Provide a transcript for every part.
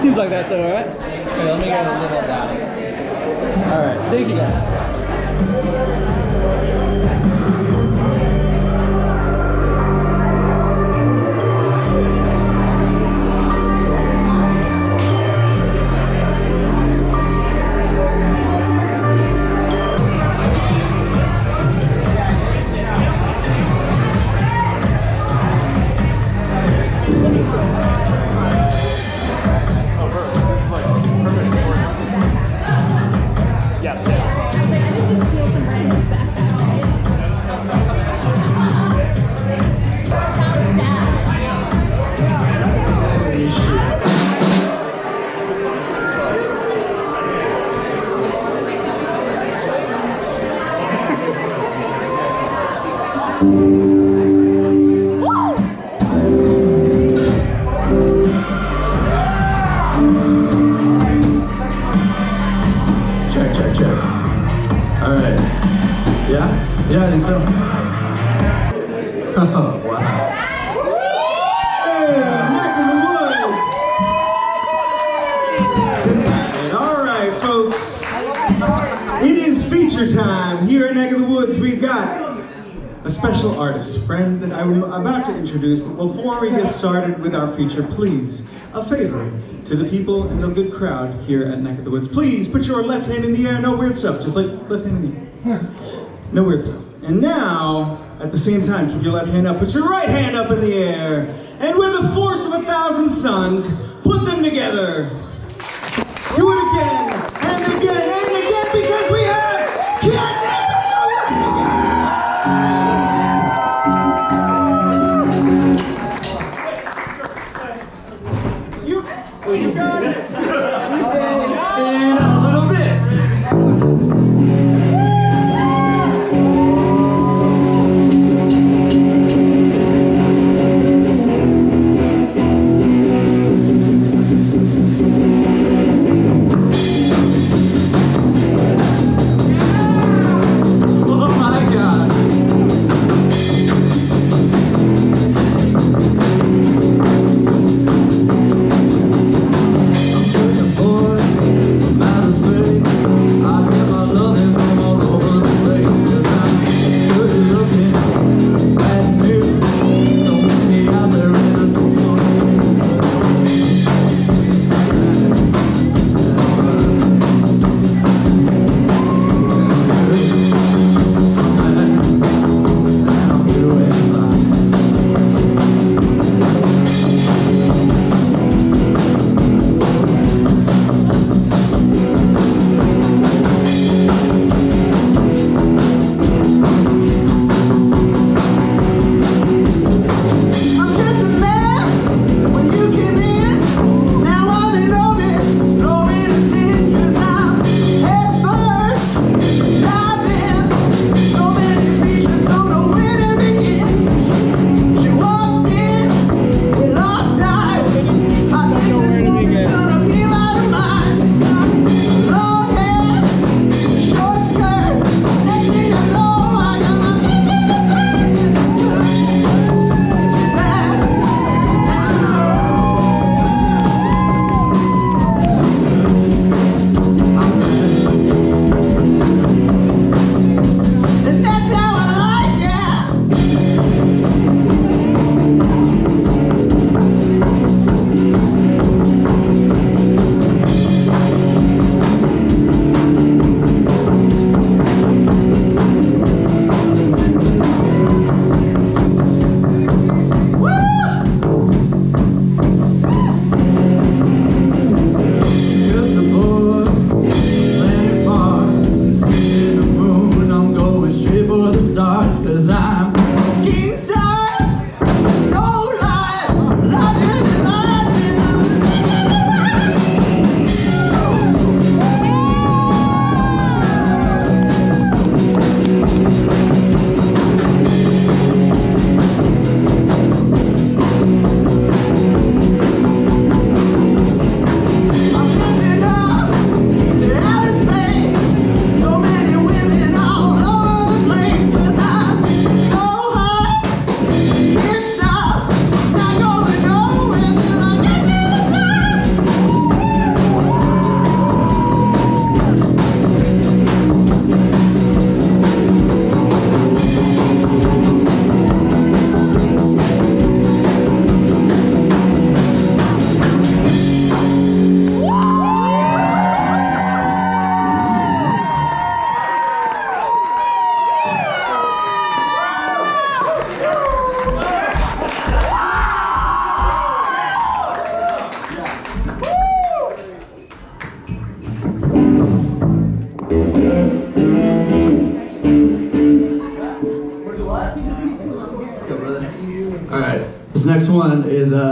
Seems like that's alright. Okay, let me get a little down. Alright, thank you guys. Check. Alright. Yeah? Yeah, I think so. Oh, wow. Hey, neck of the woods! Sit tight. Alright, folks. It is feature time. Here at Neck of the Woods, we've got a special artist friend that I'm about to introduce, but before we get started with our feature, please, a favor to the people in the good crowd here at Neck of the Woods. Please put your left hand in the air, no weird stuff, just like left hand in the air. No weird stuff. And now, at the same time, keep your left hand up, put your right hand up in the air, and with the force of 1,000 suns, put them together. Do it again, and again, and again, because we have Catnip and the Renegade! You got it! In a little bit. Out of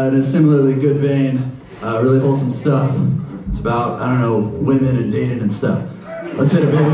in a similarly good vein, really wholesome stuff. It's about, I don't know, women and dating and stuff. Let's hit it, baby.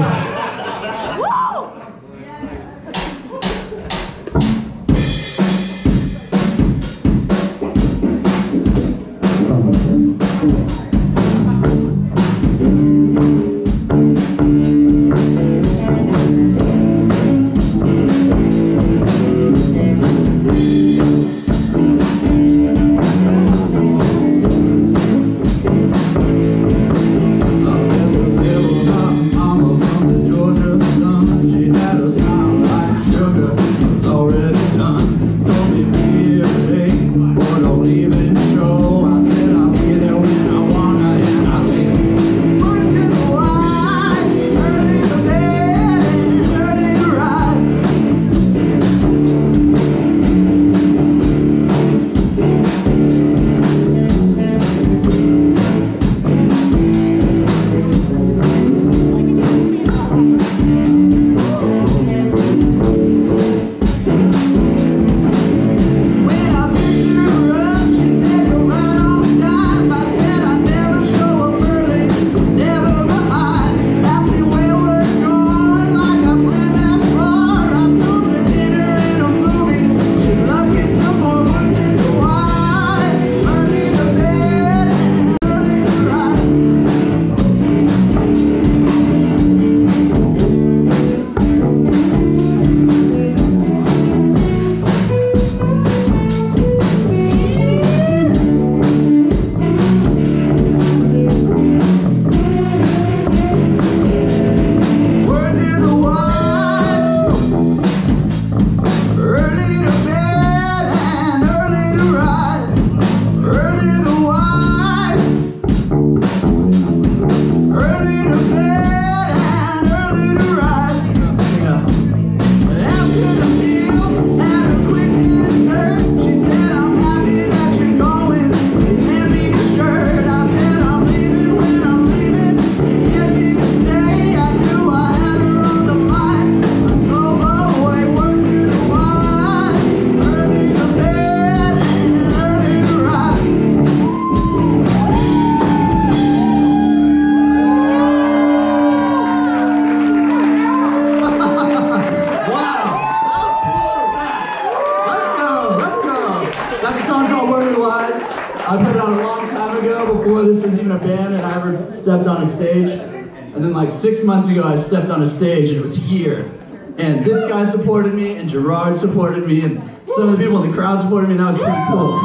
I put it out a long time ago before this was even a band and I ever stepped on a stage. And then like 6 months ago I stepped on a stage and it was here. And this guy supported me and Gerard supported me and some of the people in the crowd supported me and that was pretty cool.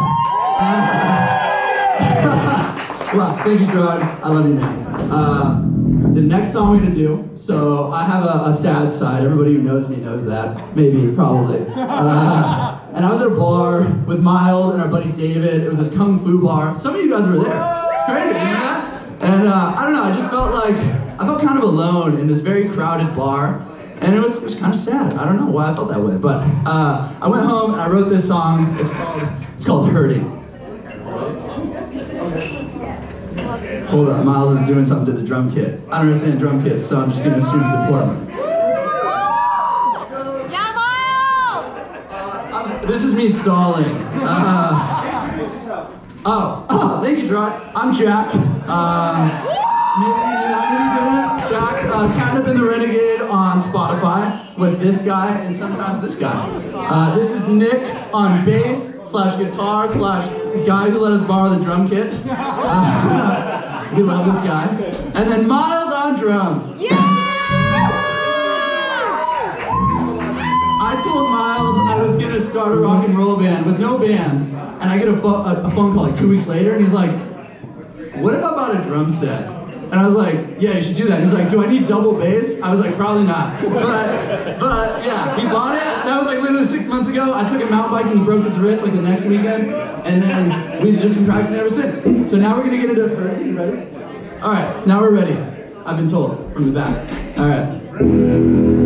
Well, thank you Gerard, I love you man. The next song we're gonna do, so I have a sad side, everybody who knows me knows that, maybe, probably. And I was at a bar with Miles and our buddy David. It was this kung fu bar. Some of you guys were there. It's crazy, remember that? And I don't know, I just felt like, I felt kind of alone in this very crowded bar. And it was kind of sad. I don't know why I felt that way, but I went home and I wrote this song. It's called Hurting. Hold up, Miles is doing something to the drum kit. I don't understand drum kits, so I'm just gonna assume it's important. Yeah, Miles! This is me stalling. Thank you, Gerard. I'm Jack. Maybe you knew that, maybe you didn't. Jack, Catnip and the Renegade on Spotify with this guy and sometimes this guy. This is Nick on bass / guitar / the guy who let us borrow the drum kit. We love this guy. And then Miles on drums. Yeah! I told Miles I was gonna start a rock and roll band with no band, and I get a phone call like 2 weeks later, and he's like, what if I bought a drum set? And I was like, yeah, you should do that. And he's like, do I need double bass? I was like, probably not. But yeah, he bought it. That was like literally 6 months ago. I took him mountain biking, he broke his wrist like the next weekend. And then we've just been practicing ever since. So now we're gonna get into it. You ready? All right, now we're ready. I've been told from the back. All right.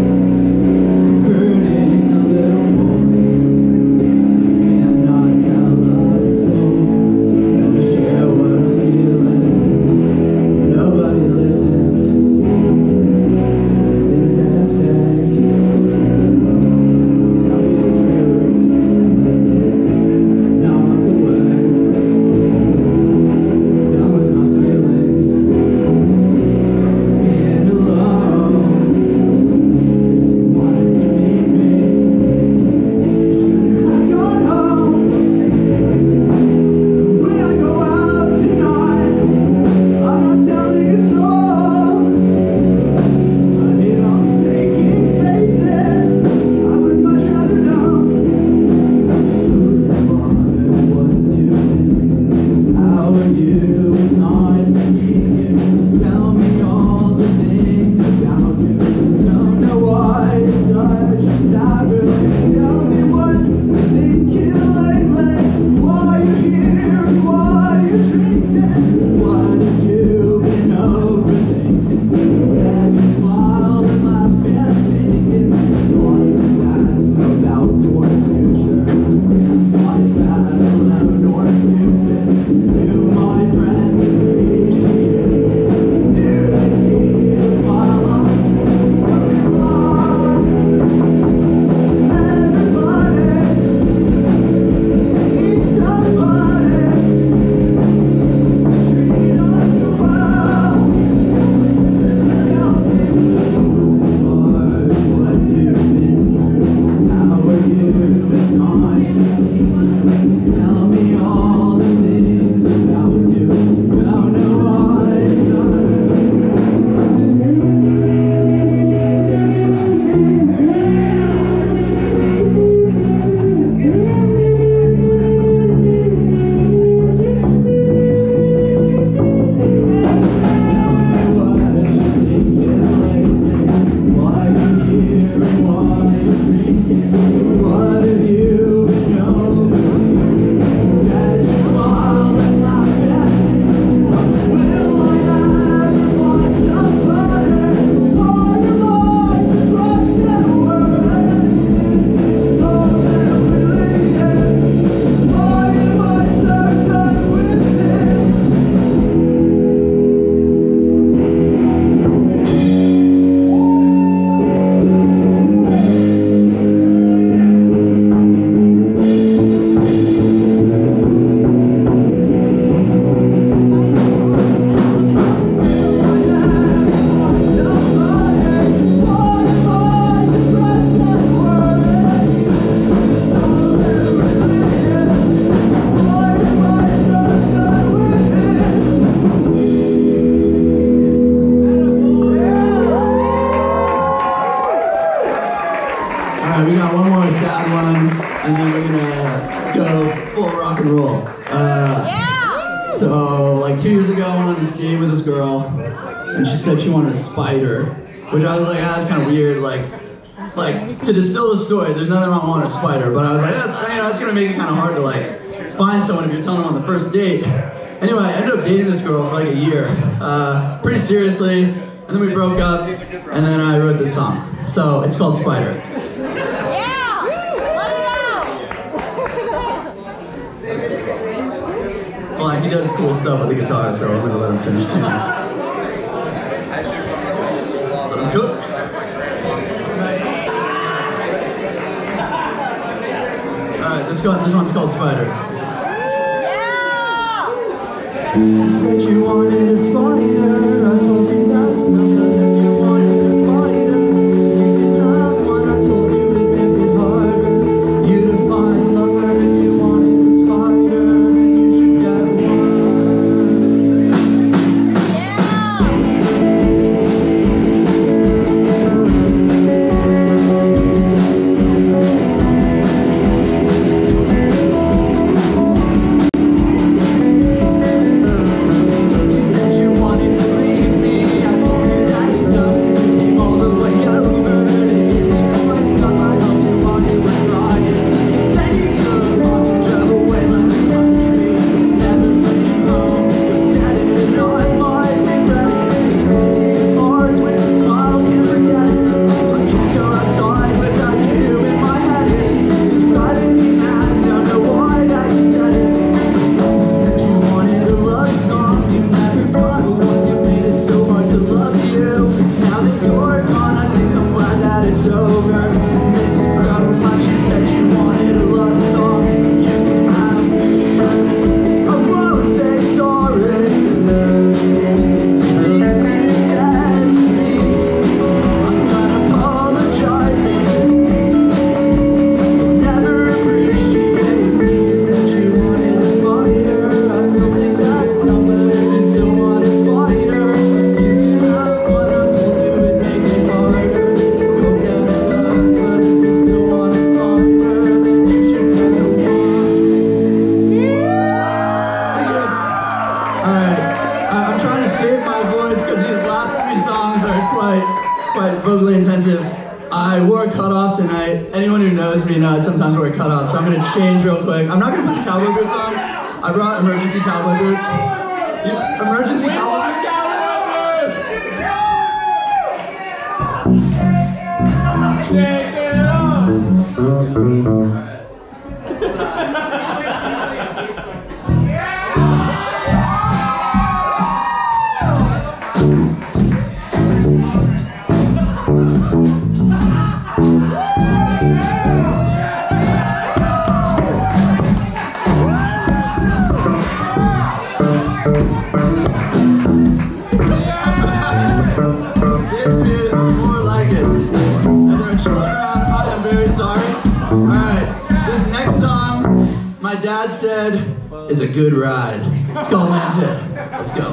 Tell So, like 2 years ago, I went on this date with this girl, and she said she wanted a spider, which I was like, ah, that's kind of weird. Like to distill the story, there's nothing wrong with wanting a spider, but I was like, it's gonna make it kind of hard to like find someone if you're telling them on the first date. Anyway, I ended up dating this girl for like a year, pretty seriously, and then we broke up, and then I wrote this song. So it's called Spider. Yeah! Let it out! Well, he does cool stuff with the guitar, so I was gonna let him finish too. Let him cook. Alright, this one's called Spider. Yeah! You said you wanted a spider, I told you that's not good. If you wanted a spider, you can have one. I told you it'd make it harder, you to find love. But if you wanted a spider, then you should get vocally intensive. I wore a cutoff tonight. Anyone who knows me knows I sometimes wear a cutoff, so I'm gonna change real quick. I'm not gonna put the cowboy boots on. I brought emergency cowboy boots. Emergency cowboy boots? Take it off! My dad said is a good ride. It's called Lanta. Let's go.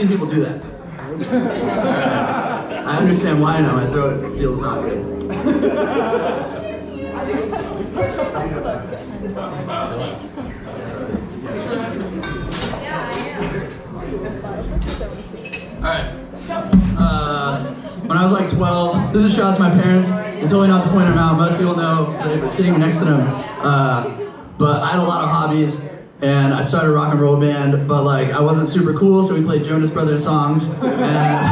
people do that. I understand why now. My throat feels not good. Alright. When I was like 12, this is a shout out to my parents. They told me not to point them out. Most people know because they were sitting next to them. But I had a lot of hobbies, and I started a rock and roll band, but like I wasn't super cool, so we played Jonas Brothers songs. And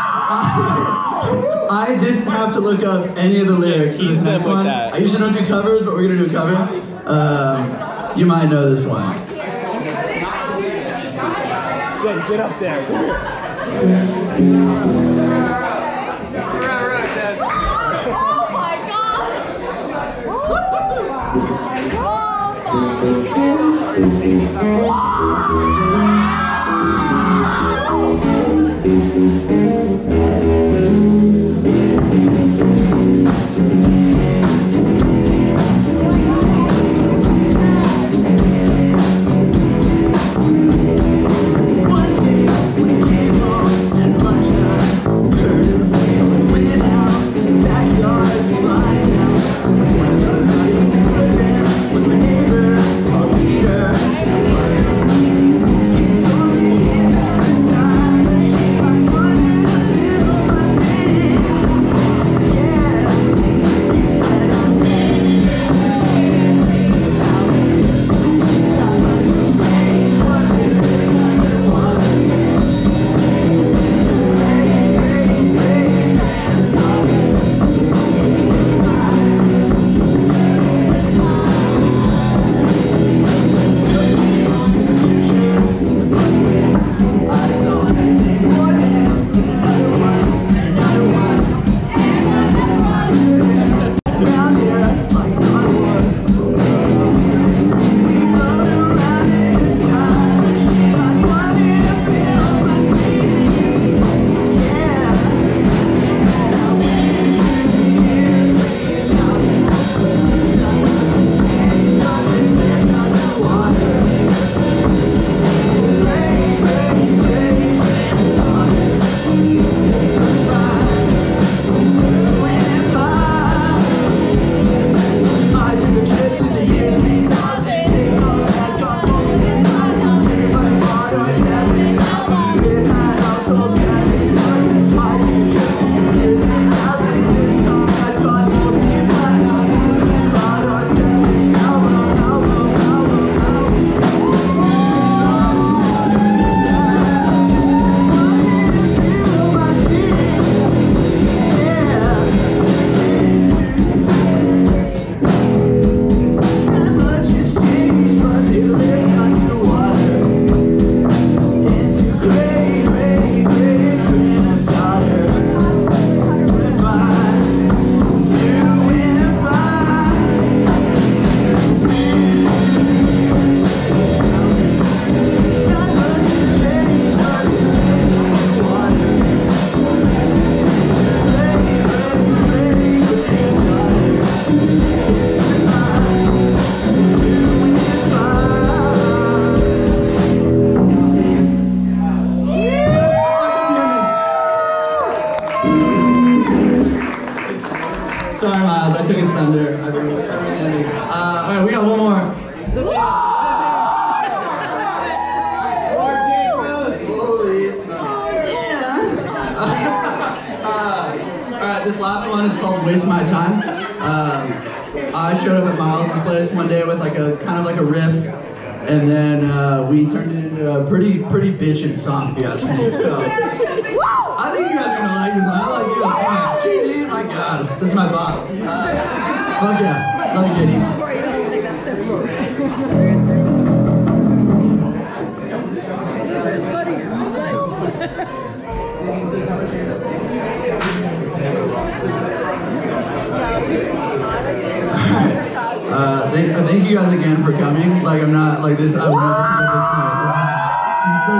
I didn't have to look up any of the lyrics to this next one. I usually don't do covers, but we're gonna do a cover. You might know this one. Jen, get up there. Oh my god! One day we came home at lunchtime, heard the was went out, backyard to find out. It was one of those nights over there with my neighbor called Peter. He told me he found a time that she wanted to fill my city. Yeah, he said I'm ready to Sorry, Miles, I took his thunder. I ruined the ending. Alright, we got one more. Holy smokes. Yeah. Alright, this last one is called Waste My Time. I showed up at Miles' place one day with like a kind of like a riff, and then we turned it into a pretty bitchin' song, if you ask me. So I think you guys are gonna like this one. I like you. GD, my God, this is my boss. Fuck yeah, love you, Katie. Thank you guys again for coming. Like, I'm not like this. I would never forget this night. This is so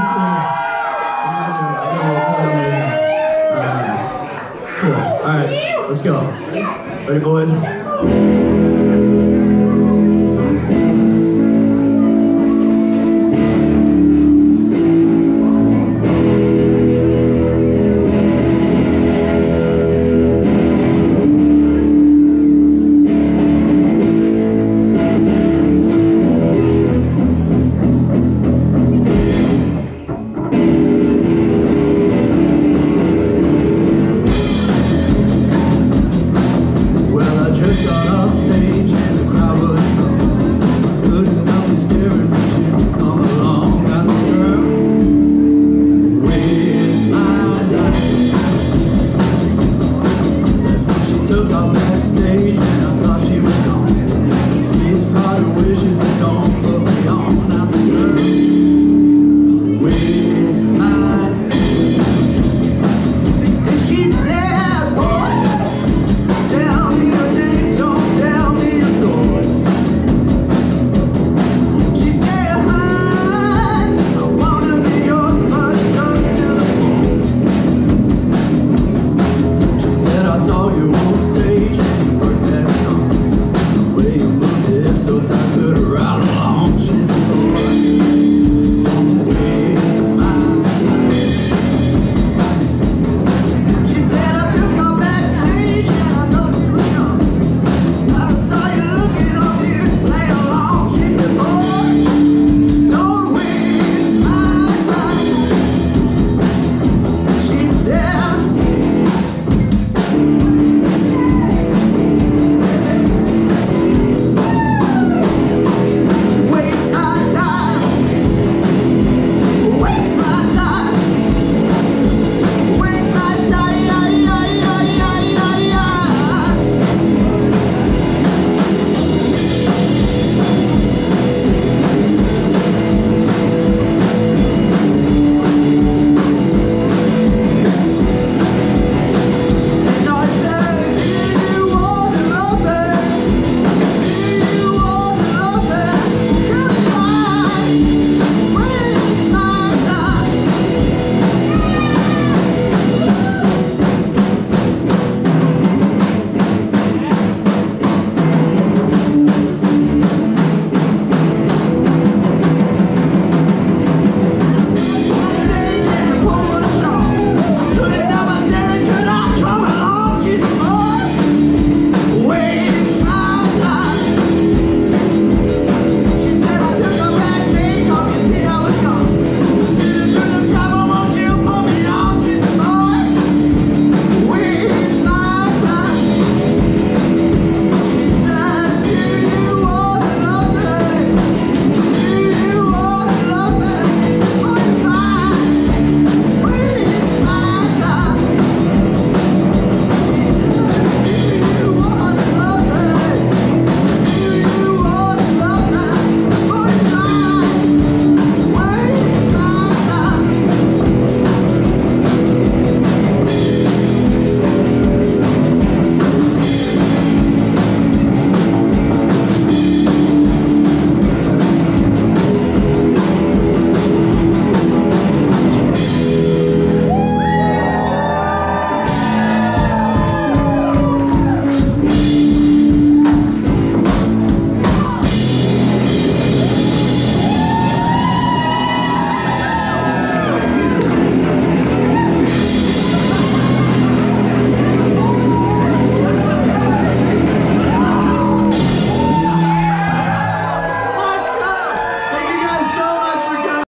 cool. Cool. All right, let's go. Ready, boys?